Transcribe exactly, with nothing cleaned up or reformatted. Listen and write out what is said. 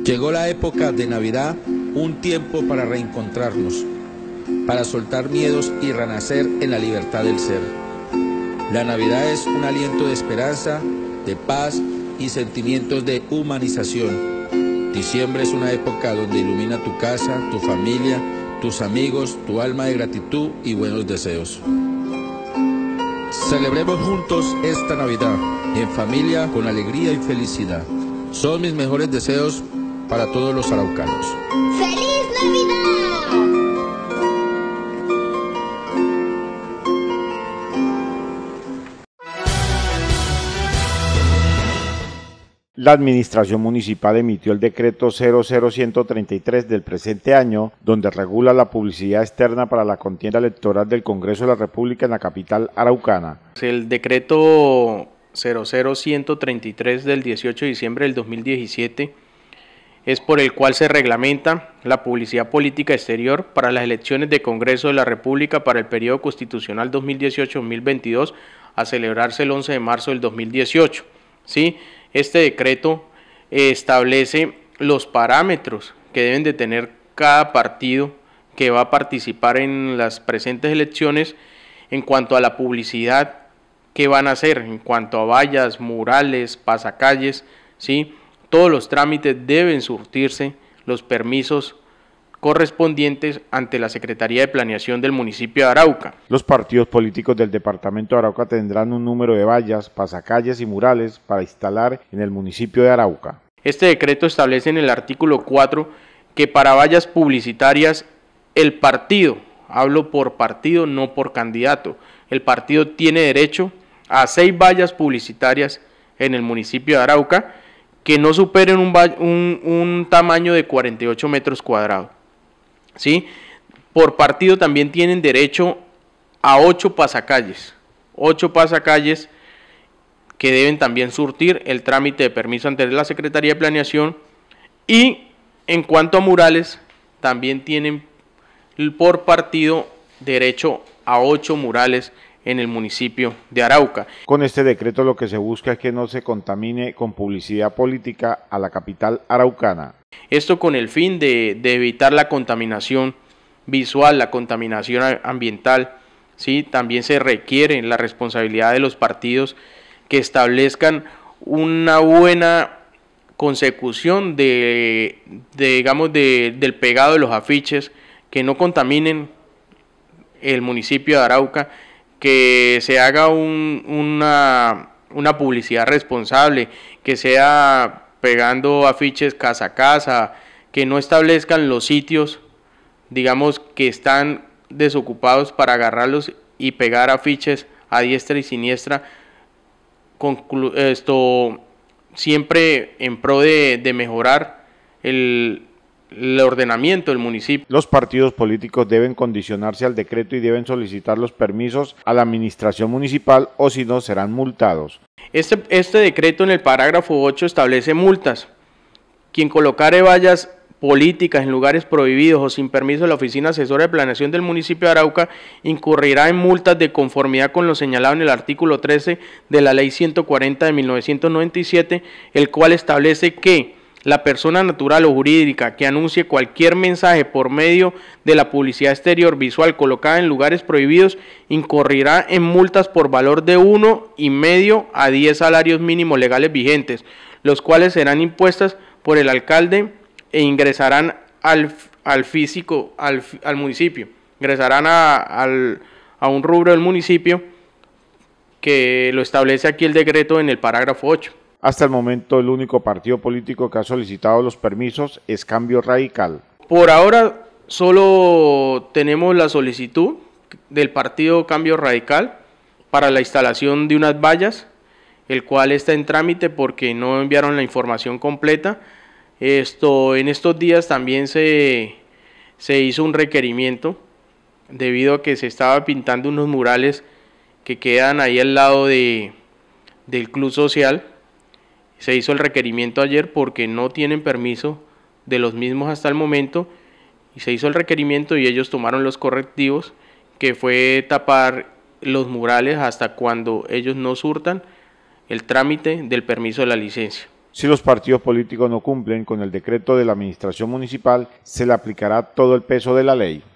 Llegó la época de Navidad, un tiempo para reencontrarnos, para soltar miedos y renacer en la libertad del ser. La Navidad es un aliento de esperanza, de paz y sentimientos de humanización. Diciembre es una época donde ilumina tu casa, tu familia, tus amigos, tu alma de gratitud y buenos deseos. Celebremos juntos esta Navidad, en familia, con alegría y felicidad. Son mis mejores deseos para todos los araucanos. ¡Feliz Navidad! La Administración Municipal emitió el decreto cero cero ciento treinta y tres del presente año, donde regula la publicidad externa para la contienda electoral del Congreso de la República en la capital araucana. El decreto cero cero ciento treinta y tres del dieciocho de diciembre del dos mil diecisiete es por el cual se reglamenta la publicidad política exterior para las elecciones de Congreso de la República para el periodo constitucional dos mil dieciocho a dos mil veintidós a celebrarse el once de marzo del dos mil dieciocho. ¿Sí? Este decreto eh, establece los parámetros que deben de tener cada partido que va a participar en las presentes elecciones en cuanto a la publicidad que van a hacer, en cuanto a vallas, murales, pasacalles, ¿sí? Todos los trámites deben surtirse los permisos correspondientes ante la Secretaría de Planeación del municipio de Arauca. Los partidos políticos del departamento de Arauca tendrán un número de vallas, pasacalles y murales para instalar en el municipio de Arauca. Este decreto establece en el artículo cuatro que para vallas publicitarias el partido, hablo por partido, no por candidato, el partido tiene derecho a seis vallas publicitarias en el municipio de Arauca que no superen un, un, un tamaño de cuarenta y ocho metros cuadrados. ¿Sí? Por partido también tienen derecho a ocho pasacalles, ocho pasacalles que deben también surtir el trámite de permiso ante la Secretaría de Planeación, y en cuanto a murales también tienen por partido derecho a ocho murales en el municipio de Arauca. Con este decreto lo que se busca es que no se contamine con publicidad política a la capital araucana. Esto con el fin de, de evitar la contaminación visual, la contaminación ambiental, ¿sí? También se requiere la responsabilidad de los partidos que establezcan una buena consecución de, de digamos, de, del pegado de los afiches, que no contaminen el municipio de Arauca, que se haga un, una, una publicidad responsable, que sea pegando afiches casa a casa, que no establezcan los sitios, digamos, que están desocupados para agarrarlos y pegar afiches a diestra y siniestra, Conclu esto siempre en pro de, de mejorar el, el ordenamiento del municipio. Los partidos políticos deben condicionarse al decreto y deben solicitar los permisos a la administración municipal, o si no serán multados. Este, este decreto en el parágrafo ocho establece multas. Quien colocare vallas políticas en lugares prohibidos o sin permiso de la Oficina Asesora de Planeación del municipio de Arauca incurrirá en multas de conformidad con lo señalado en el artículo trece de la Ley ciento cuarenta de mil novecientos noventa y siete, el cual establece que la persona natural o jurídica que anuncie cualquier mensaje por medio de la publicidad exterior visual colocada en lugares prohibidos incurrirá en multas por valor de uno y medio a diez salarios mínimos legales vigentes, los cuales serán impuestas por el alcalde e ingresarán al, al físico, al, al municipio, ingresarán a, al, a un rubro del municipio que lo establece aquí el decreto en el parágrafo ocho. Hasta el momento el único partido político que ha solicitado los permisos es Cambio Radical. Por ahora solo tenemos la solicitud del partido Cambio Radical para la instalación de unas vallas, el cual está en trámite porque no enviaron la información completa. Esto, en estos días también se, se hizo un requerimiento debido a que se estaba pintando unos murales que quedan ahí al lado de, del club social. Se hizo el requerimiento ayer porque no tienen permiso de los mismos hasta el momento, y se hizo el requerimiento y ellos tomaron los correctivos, que fue tapar los murales hasta cuando ellos no surtan el trámite del permiso de la licencia. Si los partidos políticos no cumplen con el decreto de la administración municipal, se le aplicará todo el peso de la ley.